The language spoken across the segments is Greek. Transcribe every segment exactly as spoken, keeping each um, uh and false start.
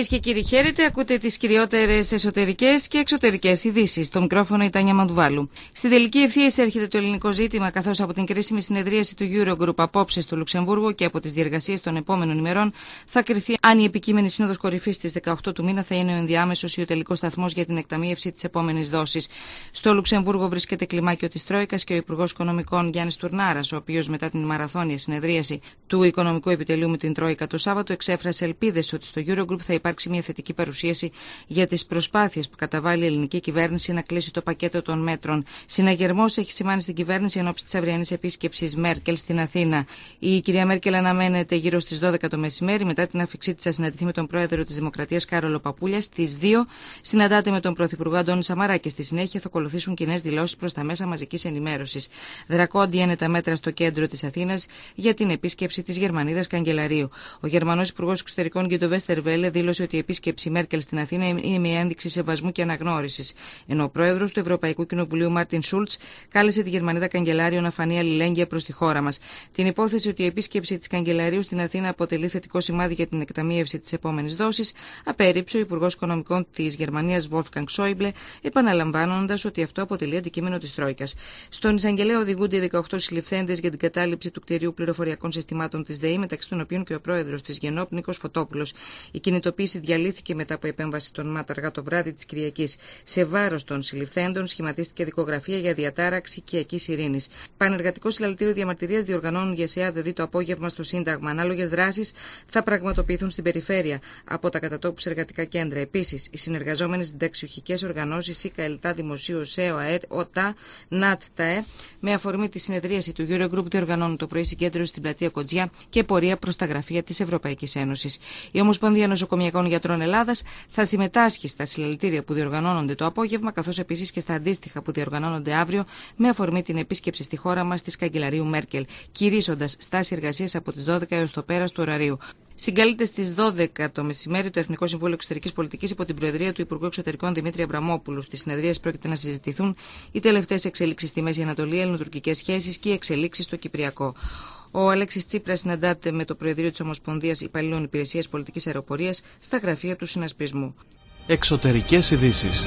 Κυρίες και κύριοι, χαίρετε. Ακούτε τις κυριότερες εσωτερικές και εξωτερικές ειδήσεις. Στο μικρόφωνο η Τάνια Μαντουβάλου. Στην τελική ευθεία έρχεται το ελληνικό ζήτημα, καθώς από την κρίσιμη συνεδρίαση του Eurogroup απόψε στο Λουξεμβούργο και από τις διεργασίες των επόμενων ημερών θα κριθεί αν η επικείμενη σύνοδος κορυφής της δεκαοκτώ του μήνα θα είναι ο ενδιάμεσος ή ο τελικός σταθμός για την εκταμείευση της επόμενης δόσης. Στο Λουξεμβούργο βρίσκεται κλιμάκιο της Τρόικας και ο Υπουργός Οικονομικών Γιάννης Τουρνάρας, ο οποίος μετά την μαραθώνια συνεδρίαση του Οικονομικού Επιτελείου με την Τρόικα το Σάββατο εξέφρασε ελπίδες ότι στο Eurogroup θα υπάρξει μια θετική παρουσίαση για τις προσπάθειες που καταβάλει η ελληνική κυβέρνηση να κλείσει το πακέτο των μέτρων. Συναγερμός έχει σημάνει στην κυβέρνηση εν ώψη της αυριανής επίσκεψης Μέρκελ στην Αθήνα. Η κυρία Μέρκελ αναμένεται γύρω στις δώδεκα το μεσημέρι, μετά την άφιξή της να συναντηθεί με τον πρόεδρο της Δημοκρατίας Κάρολο Παπούλια. Στις δύο συναντάται με τον πρωθυπουργό Αντώνη Σαμαρά και στη συνέχεια θα ακολουθήσουν κοινές δηλώσεις προς τα μέσα μαζικής ενημέρωσης. Δρακόντια είναι τα μέτρα στο κέντρο της Αθήνας για την επίσκεψη της Γερμανίδας Καγκελαρίου. Ο Γερμανός Υπουργός Εξωτερικών Γκίντο Βέστερβελε δήλωσε ότι η επίσκεψη Μέρκελ στην Αθήνα είναι μια ένδειξη σεβασμού και αναγνώρισης, ενώ ο πρόεδρος του Ευρωπαϊκού Κοινοβουλίου Μάρτιν Σούλτς κάλεσε τη Γερμανίδα Καγκελάριο να φανεί αλληλέγγυα προς τη χώρα μας. Την υπόθεση ότι η επίσκεψη της Καγκελαρίου στην Αθήνα αποτελεί θετικό σημάδι για την εκταμείευση της επόμενης δόσης απέρριψε ο Υπουργός Οικονομικών της Γερμανίας Wolfgang Schäuble, επαναλαμβάνοντας ότι αυτό αποτελεί αντικείμενο της Τρόικας. Στον εισαγγελέα οδηγούνται οι δεκαοκτώ συλληφθέντες για την κατάληψη του κτηρίου πληροφοριακών συστημάτων της ΔΕΗ, μεταξύ των οποίων και ο πρόεδρος της Γενόπ Νίκος Φωτόπουλος. Η κινητοποίηση διαλύθηκε μετά από επέμβαση των ΜΑΤ αργά το βράδυ της Κυριακής. Σε βάρος των συλληφθέντων σχηματίστηκε δικογραφία για διατάραξη οικιακής ειρήνης. Πανεργατικό συλλαλητήριο διαμαρτυρίας διοργανώνουν για ΣΕΑΔΔ το απόγευμα στο Σύνταγμα. Ανάλογες δράσεις θα πραγματοποιηθούν στην περιφέρεια από τα κατατόπους εργατικά κέντρα. Επίσης, οι συνεργαζόμενοι συνταξιουχικές οργανώσεις ΣΥΚΑ, ΕΛΤΑ, Δημοσίου, ΣΕΟ, ΑΕΤ, ΟΤΑ, ΝΑΤ, ΤΑΕ, με αφορμή τη συνεδρίαση του Eurogroup διοργανώνουν το πρωί συγκέντρωση στην πλατεία Κοντζιά και πορεία προς τα γραφεία της Ευρωπαϊκής Ένωσης. Η Ομοσπονδία Νοσοκομιακών Γιατρών Ελλάδας θα συμμετάσχει στα συλλαλητήρια που διοργανώνονται το απόγευμα, καθώς επίσης και στα αντίστοιχα που διοργανώνονται αύριο με αφορμή την επίσκεψη στη χώρα μας της καγκελαρίου Μέρκελ, κηρύσσοντας στάση εργασίας από τις δώδεκα έως το πέρας του ωραρίου. Συγκαλείται στις δώδεκα το μεσημέρι το Εθνικό Συμβούλιο Εξωτερικής Πολιτικής υπό την Προεδρία του Υπουργού Εξωτερικών Δημήτρη Αβραμόπουλου. Στις συνεδρίες πρόκειται να συζητηθούν οι τελευταίες εξελίξεις στη Μέση Ανατολή, ελληνοτουρκικές σχέσεις και οι εξελίξεις στο Κυπριακό. Ο Αλέξης Τσίπρας συναντάται με το Προεδρείο της Ομοσπονδίας Υπαλλήλων Υπηρεσίας Πολιτικής Αεροπορίας στα γραφεία του συνασπισμού. Εξωτερικές ειδήσεις.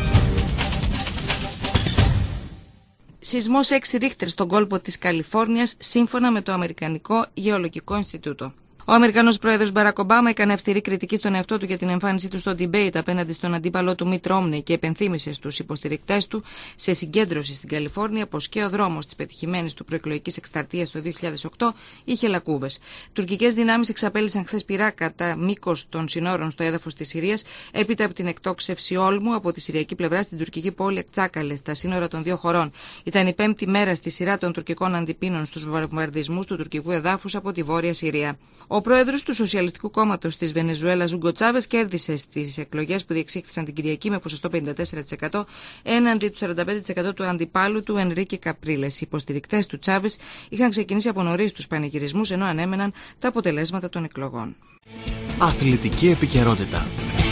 Σεισμός έξι Ρίχτερ στον κόλπο της Καλιφόρνιας, σύμφωνα με το Αμερικανικό Γεωλογικό Ινστιτούτο. Ο Αμερικανός πρόεδρος Μπαράκ Ομπάμα έκανε αυστηρή κριτική στον εαυτό του για την εμφάνισή του στο debate απέναντι στον αντίπαλό του Μιτ Ρόμνεϊ και επενθύμησε στους υποστηρικτές του σε συγκέντρωση στην Καλιφόρνια πως και ο δρόμος της πετυχημένης του προεκλογικής εκστρατείας το δύο χιλιάδες οκτώ είχε λακκούβες. Τουρκικές δυνάμεις εξαπέλυσαν χθες πυρά κατά μήκος των συνόρων στο έδαφος της Συρίας, έπειτα από την εκτόξευση όλμου από τη συριακή πλευρά στην τουρκική πόλη Ακτσάκαλε, στα σύνορα των δύο χωρών. Ήταν η πέμπτη μέρα στη σειρά των τουρκικών αντιπίνων στους βομβαρδισμούς του τουρκικού εδάφους από τη Βόρεια Συρία. Ο πρόεδρος του Σοσιαλιστικού Κόμματος της Βενεζουέλας, Ούγκο Τσάβες, κέρδισε στις εκλογές που διεξήχθησαν την Κυριακή με ποσοστό πενήντα τέσσερα τοις εκατό έναντι του σαράντα πέντε τοις εκατό του αντιπάλου του Ενρίκε Καπρίλες. Οι υποστηρικτές του Τσάβες είχαν ξεκινήσει από νωρίς τους πανηγυρισμούς ενώ ανέμεναν τα αποτελέσματα των εκλογών. Αθλητική επικαιρότητα.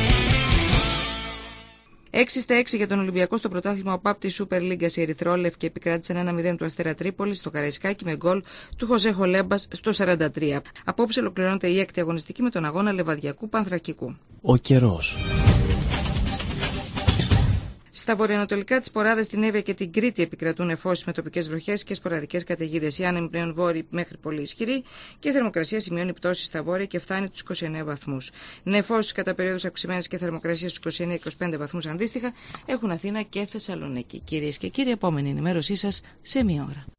έξι στα έξι για τον Ολυμπιακό στο πρωτάθλημα ΟΠΑΠ της Σούπερ Λίγκας. Οι Ερυθρόλευκοι επικράτησαν ένα μηδέν του Αστέρα Τρίπολης στο Καραϊσκάκι με γκολ του Χωζέ Χολέμπας στο σαράντα τρία. Απόψε ολοκληρώνεται η έκτη αγωνιστική με τον αγώνα Λεβαδιακού Πανθρακικού. Ο καιρός. Στα βορειοανατολικά της Ποράδας, την Εύβοια και την Κρήτη επικρατούν νεφώσεις με τοπικές βροχές και σποραδικές καταιγίδες. Οι άνεμοι πλέον βόρειοι μέχρι πολύ ισχυροί και η θερμοκρασία σημειώνει πτώσεις στα βόρεια και φτάνει τους είκοσι εννέα βαθμούς. Νεφώσεις κατά περίοδους αυξημένες και θερμοκρασία στους είκοσι εννέα με είκοσι πέντε βαθμούς αντίστοιχα έχουν Αθήνα και Θεσσαλονίκη. Κυρίες και κύριοι, επόμενη ενημέρωσή σας σε μία ώρα.